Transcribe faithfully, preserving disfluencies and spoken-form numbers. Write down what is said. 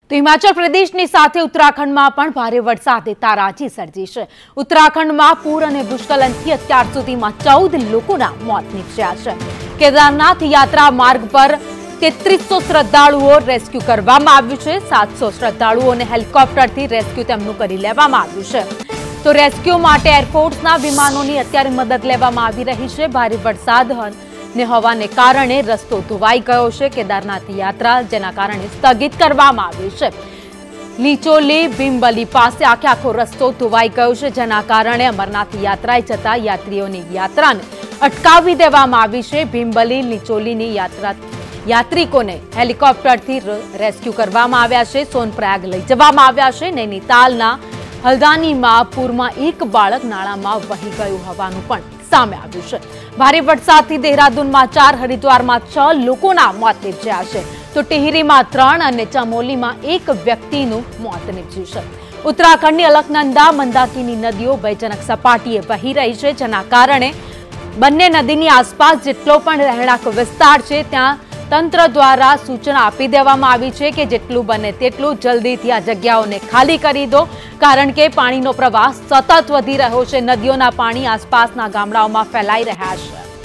તો હિમાચલ પ્રદેશની સાથે ઉત્તરાખંડમાં પણ ભારે વરસાદે તારાજી સર્જી છે। ઉત્તરાખંડમાં પૂર અને ભૂસ્ખલનથી અત્યાર સુધીમાં ચૌદ લોકોના મોત નીપજ્યા છે। કેદારનાથ યાત્રા માર્ગ પર તેત્રીસો શ્રદ્ધાળુઓ રેસ્ક્યુ કરવામાં આવ્યું છે। સાતસો શ્રદ્ધાળુઓને હેલિકોપ્ટરથી રેસ્ક્યુ તેમનું કરી લેવામાં આવ્યું છે। તો રેસ્ક્યુ માટે એરફોર્સના વિમાનોની અત્યારે મદદ લેવામાં આવી રહી છે। ભારે વરસાદ ને હવાને કારણે રસ્તો ધોવાઈ ગયો છે। કેદારનાથ યાત્રા જેના કારણે સ્થગિત કરવામાં આવી છે। લીચોલી ભીમબલી પાસે આખે આખો રસ્તો ધોવાઈ ગયો છે, જેના કારણે અમરનાથ યાત્રાએ જતા યાત્રીઓની યાત્રાને અટકાવી દેવામાં આવી છે। ભીમબલી લીચોલીની યાત્રા યાત્રિકોને હેલિકોપ્ટરથી રેસ્ક્યુ કરવામાં આવ્યા છે। સોનપ્રયાગ લઈ જવામાં આવ્યા છે। નૈનીતાલના હલ્દાનીમાં પૂરમાં એક બાળક નાળામાં વહી ગયું હોવાનું પણ સામે આવ્યું છે। ભારે વરસાદથી દેહરાદૂનમાં ચાર, હરિદ્વારમાં છ લોકોના મોત નીપજ્યા છે, તો ટિહરીમાં ત્રણ અને ચમોલીમાં એક વ્યક્તિનું મોત નીપજ્યું છે। ઉત્તરાખંડની અલકનંદા મંદાકીની નદીઓ ભયજનક સપાટીએ વહી રહી છે, જેના કારણે બંને નદીની આસપાસ જેટલો પણ રહેણાંક વિસ્તાર છે ત્યાં તંત્ર દ્વારા સૂચના આપી દેવામાં આવી છે કે જેટલું બને તેટલું જલ્દીથી આ જગ્યાઓને ખાલી કરી દો, કારણ કે પાણીનો પ્રવાહ સતત વધી રહ્યો છે। નદીઓના પાણી આસપાસના ગામડાઓમાં ફેલાઈ રહ્યા છે।